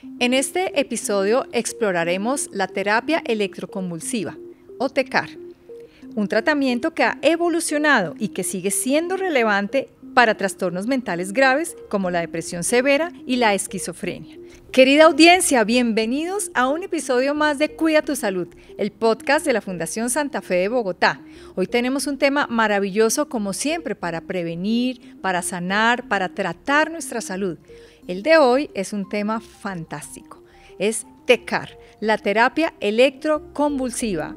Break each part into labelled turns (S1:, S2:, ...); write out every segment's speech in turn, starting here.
S1: En este episodio exploraremos la terapia electroconvulsiva o TECAR, un tratamiento que ha evolucionado y que sigue siendo relevante para trastornos mentales graves como la depresión severa y la esquizofrenia. Querida audiencia, bienvenidos a un episodio más de Cuida tu Salud, el podcast de la Fundación Santa Fe de Bogotá. Hoy tenemos un tema maravilloso como siempre para prevenir, para sanar, para tratar nuestra salud. El de hoy es un tema fantástico, es TECAR, la terapia electroconvulsiva.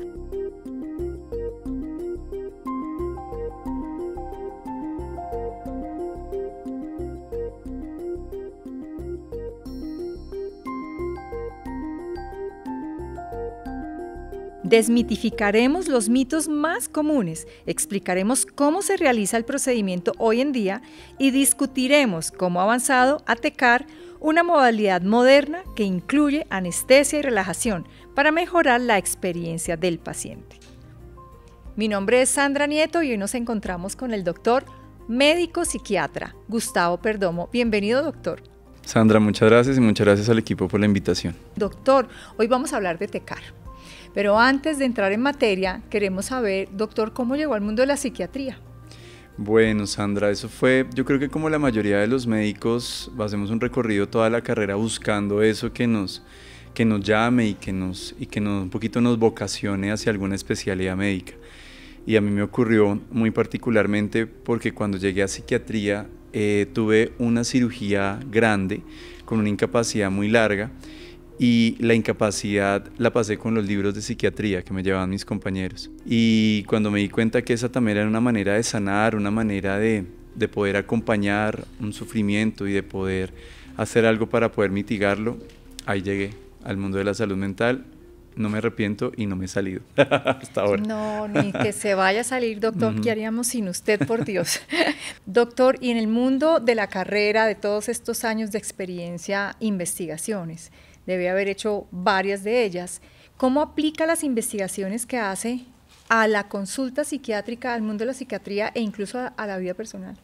S1: Desmitificaremos los mitos más comunes, explicaremos cómo se realiza el procedimiento hoy en día y discutiremos cómo ha avanzado a TECAR, una modalidad moderna que incluye anestesia y relajación para mejorar la experiencia del paciente. Mi nombre es Sandra Nieto y hoy nos encontramos con el doctor médico psiquiatra Gustavo Perdomo. Bienvenido, doctor.
S2: Sandra, muchas gracias y muchas gracias al equipo por la invitación.
S1: Doctor, hoy vamos a hablar de TECAR. Pero antes de entrar en materia, queremos saber, doctor, ¿cómo llegó al mundo de la psiquiatría?
S2: Bueno, Sandra, eso fue, yo creo que como la mayoría de los médicos, hacemos un recorrido toda la carrera buscando eso que nos llame y que un poquito nos vocacione hacia alguna especialidad médica. Y a mí me ocurrió muy particularmente porque cuando llegué a psiquiatría tuve una cirugía grande con una incapacidad muy larga. Y la incapacidad la pasé con los libros de psiquiatría que me llevaban mis compañeros. Y cuando me di cuenta que esa también era una manera de sanar, una manera de poder acompañar un sufrimiento y de poder hacer algo para poder mitigarlo, ahí llegué al mundo de la salud mental. No me arrepiento y no me he salido hasta ahora.
S1: No, ni que se vaya a salir, doctor. ¿Qué haríamos sin usted, por Dios? Doctor, y en el mundo de la carrera, de todos estos años de experiencia, investigaciones, debe haber hecho varias de ellas. ¿Cómo aplica las investigaciones que hace a la consulta psiquiátrica, al mundo de la psiquiatría e incluso a la vida personal?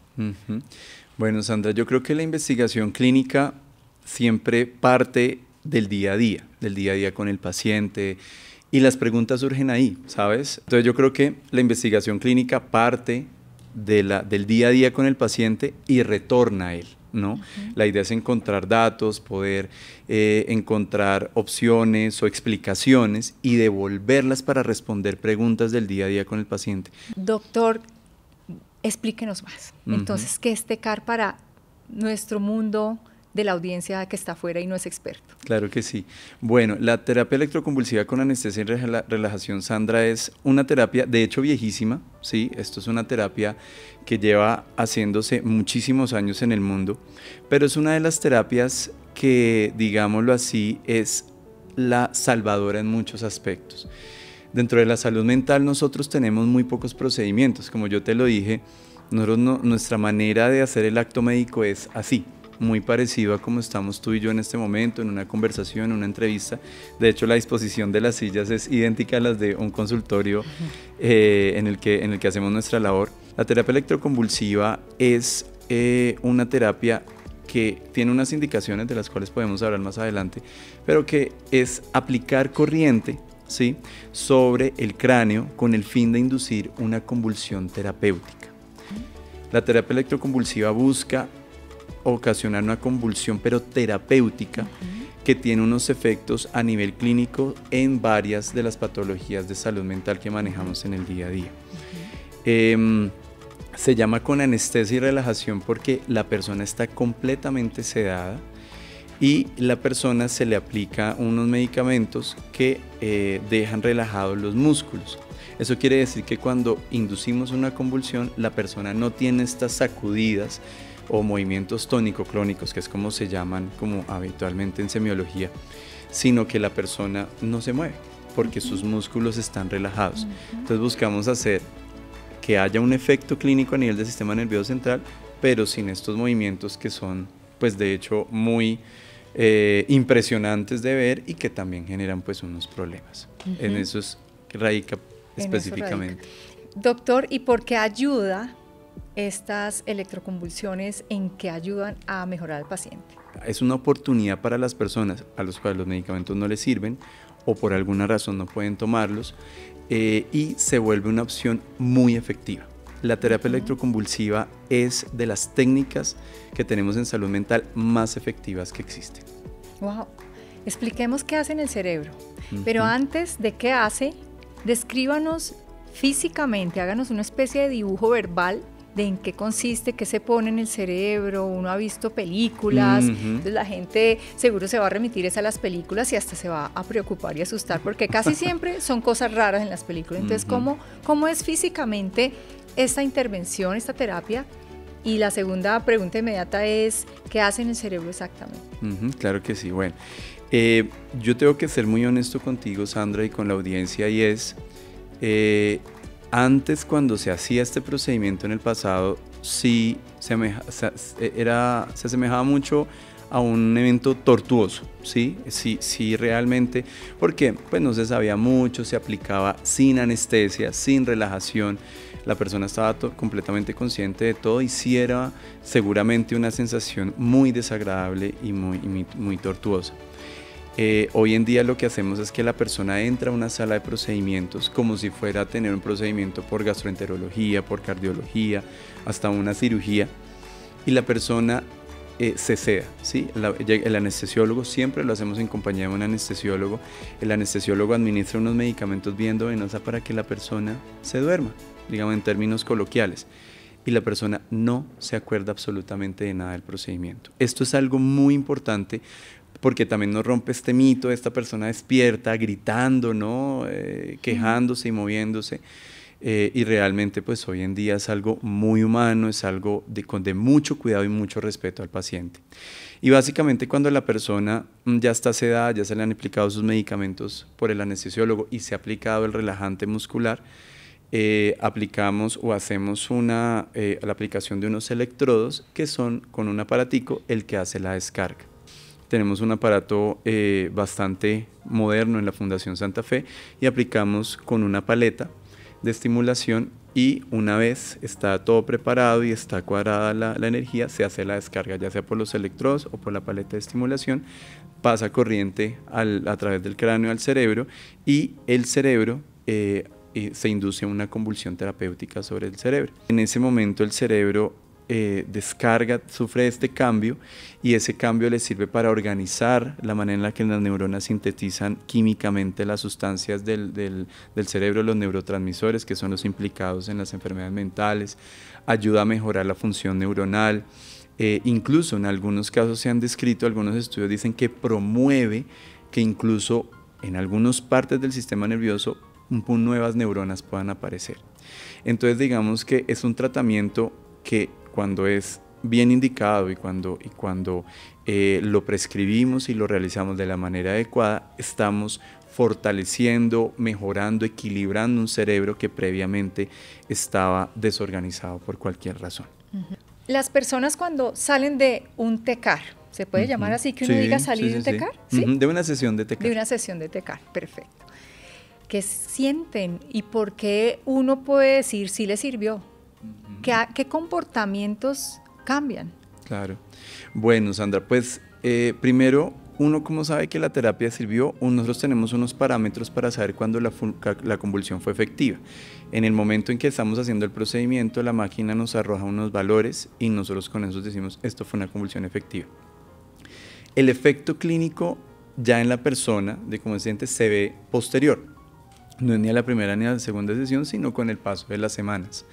S2: Bueno, Sandra, yo creo que la investigación clínica siempre parte del día a día con el paciente, y las preguntas surgen ahí, ¿sabes? Entonces yo creo que la investigación clínica parte del día a día con el paciente y retorna a él, ¿no? La idea es encontrar datos, poder encontrar opciones o explicaciones y devolverlas para responder preguntas del día a día con el paciente.
S1: Doctor, explíquenos más. Entonces, ¿qué es TECAR para nuestro mundo de la audiencia que está afuera y no es experto?
S2: Claro que sí. Bueno, la terapia electroconvulsiva con anestesia y relajación, Sandra, es una terapia, de hecho, viejísima, ¿sí? Esto es una terapia que lleva haciéndose muchísimos años en el mundo, pero es una de las terapias que, digámoslo así, es la salvadora en muchos aspectos. Dentro de la salud mental nosotros tenemos muy pocos procedimientos, como yo te lo dije, nuestra manera de hacer el acto médico es así, muy parecido a como estamos tú y yo en este momento, en una conversación, en una entrevista. De hecho, la disposición de las sillas es idéntica a las de un consultorio en el que hacemos nuestra labor. La terapia electroconvulsiva es una terapia que tiene unas indicaciones de las cuales podemos hablar más adelante, pero que es aplicar corriente, ¿sí?, sobre el cráneo con el fin de inducir una convulsión terapéutica. La terapia electroconvulsiva busca ocasionar una convulsión pero terapéutica que tiene unos efectos a nivel clínico en varias de las patologías de salud mental que manejamos en el día a día. Se llama con anestesia y relajación porque la persona está completamente sedada y la persona se le aplica unos medicamentos que dejan relajados los músculos. Eso quiere decir que cuando inducimos una convulsión, la persona no tiene estas sacudidas o movimientos tónico-clónicos, que es como se llaman como habitualmente en semiología, sino que la persona no se mueve porque sus músculos están relajados. Entonces buscamos hacer que haya un efecto clínico a nivel del sistema nervioso central, pero sin estos movimientos que son, pues de hecho, muy impresionantes de ver y que también generan pues unos problemas. En eso es que radica específicamente.
S1: Doctor, ¿y por qué ayuda estas electroconvulsiones, en qué ayudan a mejorar al paciente?
S2: es una oportunidad para las personas a las cuales los medicamentos no les sirven o por alguna razón no pueden tomarlos, y se vuelve una opción muy efectiva. La terapia electroconvulsiva es de las técnicas que tenemos en salud mental más efectivas que existen.
S1: Wow. Expliquemos qué hace en el cerebro. Pero antes de qué hace, descríbanos físicamente, háganos una especie de dibujo verbal de en qué consiste, qué se pone en el cerebro. Uno ha visto películas, entonces la gente seguro se va a remitir a las películas y hasta se va a preocupar y asustar, porque casi siempre son cosas raras en las películas. Entonces, ¿cómo es físicamente esta intervención, esta terapia? Y la segunda pregunta inmediata es, ¿qué hace en el cerebro exactamente?
S2: Claro que sí. Bueno, yo tengo que ser muy honesto contigo, Sandra, y con la audiencia, y es, antes, cuando se hacía este procedimiento en el pasado, sí se asemejaba mucho a un evento tortuoso, ¿sí? Sí, realmente, porque pues no se sabía mucho, se aplicaba sin anestesia, sin relajación, la persona estaba completamente consciente de todo, y sí era seguramente una sensación muy desagradable y muy tortuosa. Hoy en día lo que hacemos es que la persona entra a una sala de procedimientos como si fuera a tener un procedimiento por gastroenterología, por cardiología, hasta una cirugía, y la persona se seda, ¿sí? El anestesiólogo, siempre lo hacemos en compañía de un anestesiólogo. El anestesiólogo administra unos medicamentos vía endovenosa para que la persona se duerma, digamos en términos coloquiales, y la persona no se acuerda absolutamente de nada del procedimiento. Esto es algo muy importante, porque también nos rompe este mito de esta persona despierta, gritando, ¿no? Quejándose y moviéndose, y realmente pues hoy en día es algo muy humano, es algo de mucho cuidado y mucho respeto al paciente. Y básicamente cuando la persona ya está sedada, ya se le han aplicado sus medicamentos por el anestesiólogo y se ha aplicado el relajante muscular, aplicamos o hacemos la aplicación de unos electrodos que son con un aparatico el que hace la descarga. Tenemos un aparato bastante moderno en la Fundación Santa Fe, y aplicamos con una paleta de estimulación, y una vez está todo preparado y está cuadrada la energía, se hace la descarga, ya sea por los electrodos o por la paleta de estimulación. Pasa corriente a través del cráneo al cerebro, y el cerebro se induce una convulsión terapéutica sobre el cerebro. En ese momento el cerebro descarga, sufre este cambio, y ese cambio le sirve para organizar la manera en la que las neuronas sintetizan químicamente las sustancias del cerebro, los neurotransmisores, que son los implicados en las enfermedades mentales. Ayuda a mejorar la función neuronal, incluso en algunos casos se han descrito, algunos estudios dicen que promueve que incluso en algunas partes del sistema nervioso nuevas neuronas puedan aparecer. Entonces digamos que es un tratamiento que, cuando es bien indicado y cuando lo prescribimos y lo realizamos de la manera adecuada, estamos fortaleciendo, mejorando, equilibrando un cerebro que previamente estaba desorganizado por cualquier razón.
S1: Las personas cuando salen de un TECAR, ¿se puede llamar así, que uno diga salir de un TECAR? ¿Sí?
S2: De una sesión de TECAR.
S1: De una sesión de TECAR, perfecto. ¿Qué sienten y por qué uno puede decir si le sirvió? ¿Qué comportamientos cambian? Claro.
S2: Bueno, Sandra, pues primero, uno cómo sabe que la terapia sirvió. Nosotros tenemos unos parámetros para saber cuándo la convulsión fue efectiva. En el momento en que estamos haciendo el procedimiento, la máquina nos arroja unos valores y nosotros con esos decimos, esto fue una convulsión efectiva. El efecto clínico ya en la persona de cómo se siente se ve posterior. No es ni a la primera ni a la segunda sesión, sino con el paso de las semanas.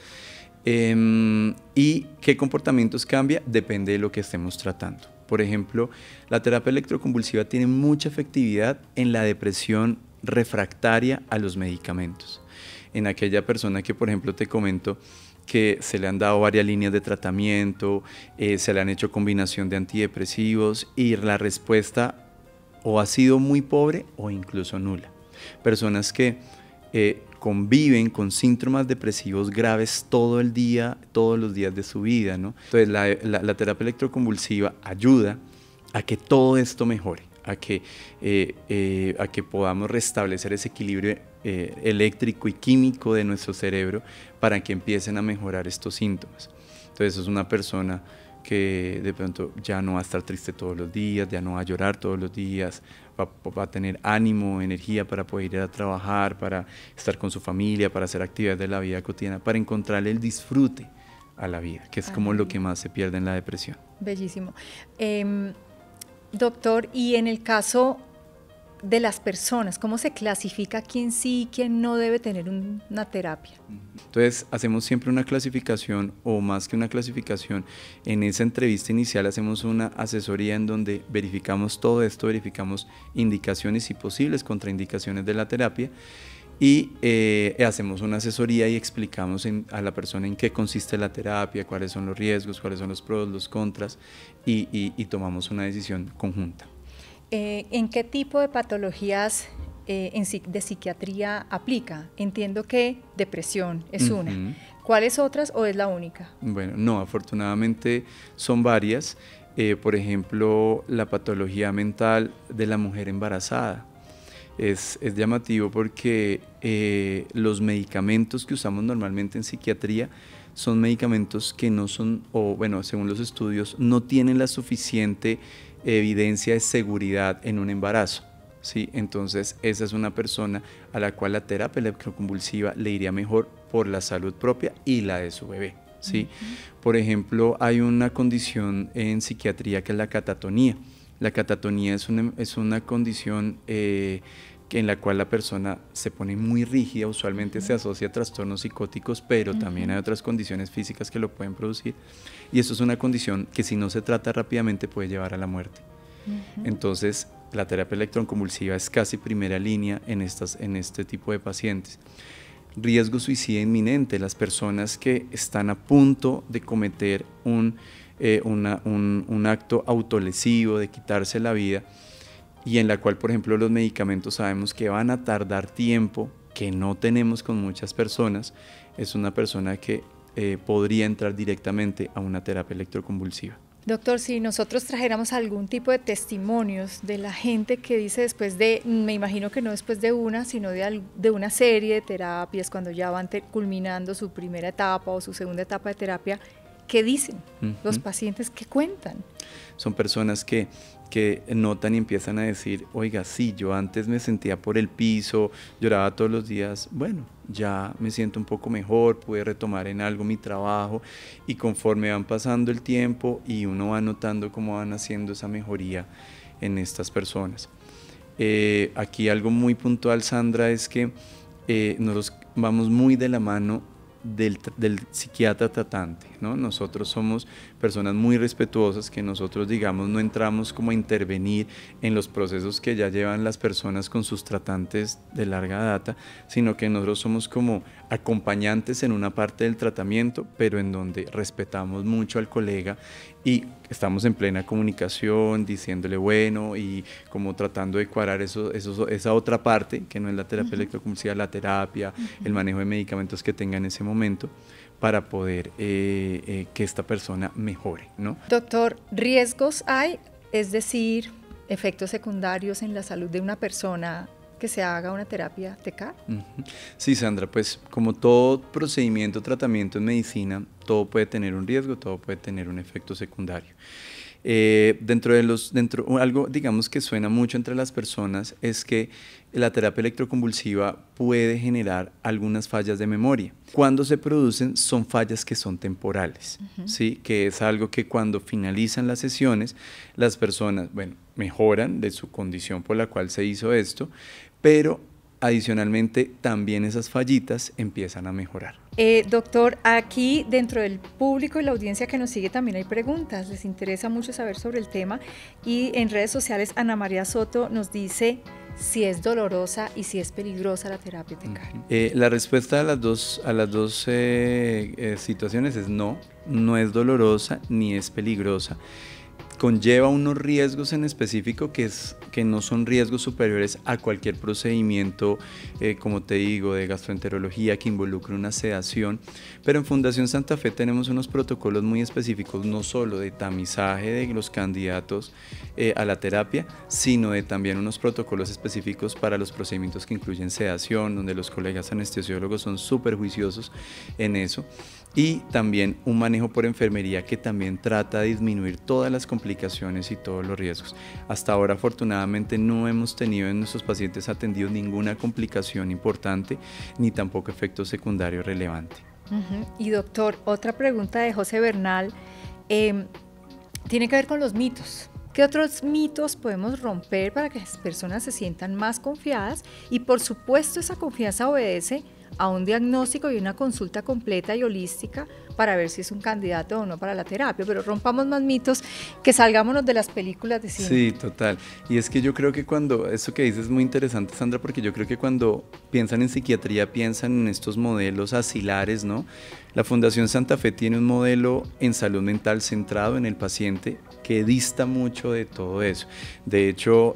S2: ¿Y qué comportamientos cambia? Depende de lo que estemos tratando. Por ejemplo, la terapia electroconvulsiva tiene mucha efectividad en la depresión refractaria a los medicamentos. En aquella persona que, por ejemplo, te comento que se le han dado varias líneas de tratamiento, se le han hecho combinación de antidepresivos, y la respuesta o ha sido muy pobre o incluso nula. Personas que conviven con síntomas depresivos graves todo el día, todos los días de su vida, ¿no? Entonces la terapia electroconvulsiva ayuda a que todo esto mejore, a que podamos restablecer ese equilibrio eléctrico y químico de nuestro cerebro para que empiecen a mejorar estos síntomas. Entonces es una persona que de pronto ya no va a estar triste todos los días, ya no va a llorar todos los días, va a tener ánimo, energía para poder ir a trabajar, para estar con su familia, para hacer actividades de la vida cotidiana, para encontrarle el disfrute a la vida, que es como lo que más se pierde en la depresión.
S1: Bellísimo. Doctor, y en el caso de las personas, ¿cómo se clasifica quién sí y quién no debe tener una terapia?
S2: Entonces hacemos siempre una clasificación, o más que una clasificación, en esa entrevista inicial hacemos una asesoría en donde verificamos todo esto, verificamos indicaciones y posibles contraindicaciones de la terapia, y hacemos una asesoría y explicamos a la persona en qué consiste la terapia, cuáles son los riesgos, cuáles son los pros, los contras, y tomamos una decisión conjunta.
S1: ¿En qué tipo de patologías de psiquiatría aplica? Entiendo que depresión es una. ¿Cuáles otras o es la única?
S2: Bueno, no, afortunadamente son varias. Por ejemplo, la patología mental de la mujer embarazada. Es llamativo porque los medicamentos que usamos normalmente en psiquiatría son medicamentos que no son, o bueno, según los estudios, no tienen la suficiente evidencia de seguridad en un embarazo, ¿sí? Entonces esa es una persona a la cual la terapia electroconvulsiva le iría mejor por la salud propia y la de su bebé, ¿sí? Por ejemplo, hay una condición en psiquiatría que es la catatonía. La catatonía es una condición en la cual la persona se pone muy rígida, usualmente se asocia a trastornos psicóticos, pero también hay otras condiciones físicas que lo pueden producir, y esto es una condición que si no se trata rápidamente puede llevar a la muerte. Entonces la terapia electroconvulsiva es casi primera línea en este tipo de pacientes. Riesgo suicida inminente, las personas que están a punto de cometer un acto autolesivo, de quitarse la vida, y en la cual, por ejemplo, los medicamentos sabemos que van a tardar tiempo, que no tenemos con muchas personas, es una persona que podría entrar directamente a una terapia electroconvulsiva.
S1: Doctor, si nosotros trajéramos algún tipo de testimonios de la gente que dice después de, me imagino que no después de una, sino de una serie de terapias, cuando ya van culminando su primera etapa o su segunda etapa de terapia, ¿qué dicen los pacientes? ¿Qué cuentan?
S2: Son personas que notan y empiezan a decir, oiga, sí, yo antes me sentía por el piso, lloraba todos los días, bueno, ya me siento un poco mejor, pude retomar en algo mi trabajo, y conforme van pasando el tiempo y uno va notando cómo van haciendo esa mejoría en estas personas. Aquí algo muy puntual, Sandra, es que nosotros vamos muy de la mano del psiquiatra tratante, ¿no? Nosotros somos personas muy respetuosas, que nosotros, digamos, no entramos como a intervenir en los procesos que ya llevan las personas con sus tratantes de larga data, sino que nosotros somos como acompañantes en una parte del tratamiento, pero en donde respetamos mucho al colega y estamos en plena comunicación, diciéndole bueno, y como tratando de cuadrar esa otra parte, que no es la terapia electroconvulsiva, la terapia, el manejo de medicamentos que tenga en ese momento, para poder que esta persona mejore, ¿no?
S1: Doctor, ¿riesgos hay? Es decir, efectos secundarios en la salud de una persona que se haga una terapia TK.
S2: Sí, Sandra, pues como todo procedimiento, tratamiento en medicina, todo puede tener un riesgo, todo puede tener un efecto secundario. Algo, digamos, que suena mucho entre las personas es que la terapia electroconvulsiva puede generar algunas fallas de memoria. Cuando se producen, son fallas que son temporales, ¿sí? Que es algo que cuando finalizan las sesiones, las personas, bueno, mejoran de su condición por la cual se hizo esto, pero adicionalmente también esas fallitas empiezan a mejorar.
S1: Doctor, aquí dentro del público y la audiencia que nos sigue también hay preguntas, les interesa mucho saber sobre el tema, y en redes sociales Ana María Soto nos dice si es dolorosa y si es peligrosa la terapia TK.
S2: La respuesta a las dos situaciones es no, no es dolorosa ni es peligrosa. conlleva unos riesgos en específico que no son riesgos superiores a cualquier procedimiento, como te digo, de gastroenterología que involucre una sedación, pero en Fundación Santa Fe tenemos unos protocolos muy específicos, no solo de tamizaje de los candidatos a la terapia, sino de también unos protocolos específicos para los procedimientos que incluyen sedación, donde los colegas anestesiólogos son súper juiciosos en eso, y también un manejo por enfermería que también trata de disminuir todas las complicaciones y todos los riesgos. Hasta ahora, afortunadamente, no hemos tenido en nuestros pacientes atendidos ninguna complicación importante ni tampoco efecto secundario relevante.
S1: Y doctor, otra pregunta de José Bernal tiene que ver con los mitos. ¿Qué otros mitos podemos romper para que las personas se sientan más confiadas? Y por supuesto esa confianza obedece a un diagnóstico y una consulta completa y holística para ver si es un candidato o no para la terapia, pero rompamos más mitos, que salgámonos de las películas de cine.
S2: Sí, total. Y es que yo creo que eso que dices es muy interesante, Sandra, porque yo creo que cuando piensan en psiquiatría piensan en estos modelos asilares, ¿no? La Fundación Santa Fe tiene un modelo en salud mental centrado en el paciente que dista mucho de todo eso. De hecho,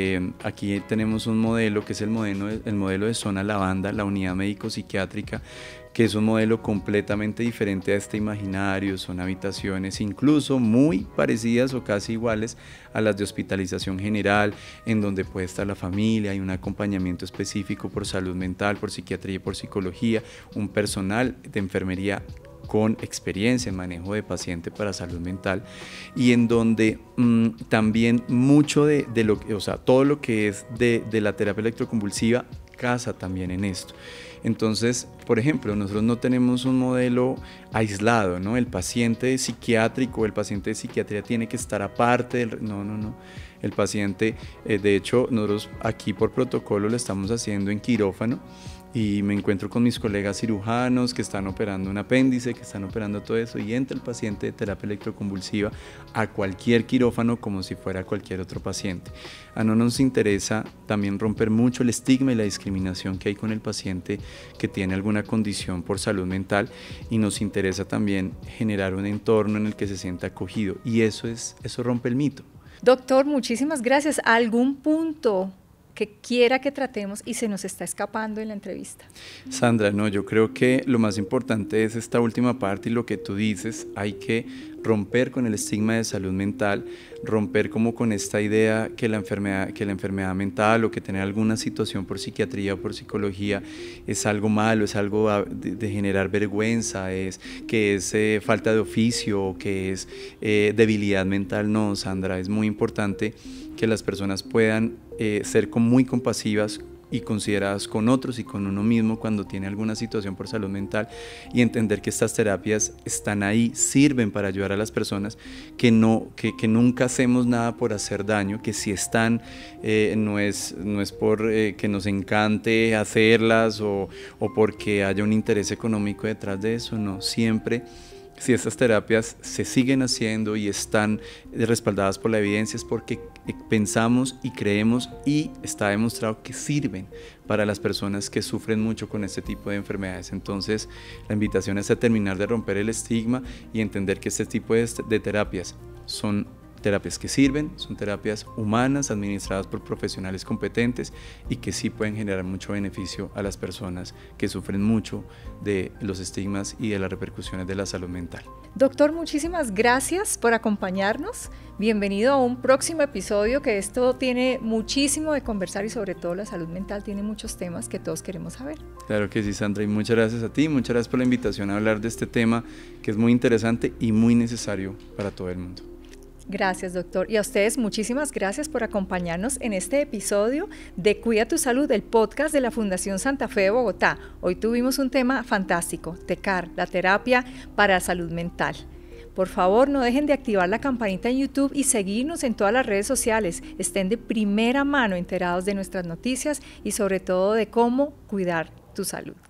S2: aquí tenemos un modelo que es el modelo de Zona Lavanda, la unidad médico-psiquiátrica, que es un modelo completamente diferente a este imaginario. Son habitaciones incluso muy parecidas o casi iguales a las de hospitalización general, en donde puede estar la familia, hay un acompañamiento específico por salud mental, por psiquiatría y por psicología, un personal de enfermería con experiencia en manejo de paciente para salud mental, y en donde también mucho de lo que, o sea, todo lo que es de la terapia electroconvulsiva casa también en esto. Entonces, por ejemplo, nosotros no tenemos un modelo aislado, ¿no? El paciente psiquiátrico, el paciente de psiquiatría tiene que estar aparte no. El paciente, de hecho, nosotros aquí por protocolo lo estamos haciendo en quirófano, y me encuentro con mis colegas cirujanos que están operando un apéndice, que están operando todo eso, y entra el paciente de terapia electroconvulsiva a cualquier quirófano como si fuera cualquier otro paciente. A no nos interesa también romper mucho el estigma y la discriminación que hay con el paciente que tiene alguna condición por salud mental, y nos interesa también generar un entorno en el que se sienta acogido, y eso rompe el mito.
S1: Doctor, muchísimas gracias. ¿Algún punto que quiera que tratemos y se nos está escapando en la entrevista?
S2: Sandra, no, yo creo que lo más importante es esta última parte y lo que tú dices. Hay que romper con el estigma de salud mental, romper como con esta idea que la enfermedad mental o que tener alguna situación por psiquiatría o por psicología es algo malo, es algo de generar vergüenza, que es falta de oficio, que es debilidad mental. No, Sandra, es muy importante que las personas puedan ser muy compasivas y consideradas con otros y con uno mismo cuando tiene alguna situación por salud mental, y entender que estas terapias están ahí, sirven para ayudar a las personas, que nunca hacemos nada por hacer daño, que si están no es por que nos encante hacerlas o porque haya un interés económico detrás de eso, no, siempre. Si estas terapias se siguen haciendo y están respaldadas por la evidencia es porque pensamos y creemos, y está demostrado que sirven para las personas que sufren mucho con este tipo de enfermedades. Entonces, la invitación es a terminar de romper el estigma y entender que este tipo de terapias son terapias que sirven, son terapias humanas administradas por profesionales competentes y que sí pueden generar mucho beneficio a las personas que sufren mucho de los estigmas y de las repercusiones de la salud mental.
S1: Doctor, muchísimas gracias por acompañarnos. Bienvenido a un próximo episodio, que esto tiene muchísimo de conversar y sobre todo la salud mental tiene muchos temas que todos queremos saber.
S2: Claro que sí, Sandra, y muchas gracias a ti, muchas gracias por la invitación a hablar de este tema que es muy interesante y muy necesario para todo el mundo.
S1: Gracias, doctor. Y a ustedes, muchísimas gracias por acompañarnos en este episodio de Cuida tu Salud, el podcast de la Fundación Santa Fe de Bogotá. Hoy tuvimos un tema fantástico, TECAR, la terapia para salud mental. Por favor, no dejen de activar la campanita en YouTube y seguirnos en todas las redes sociales. Estén de primera mano enterados de nuestras noticias y sobre todo de cómo cuidar tu salud.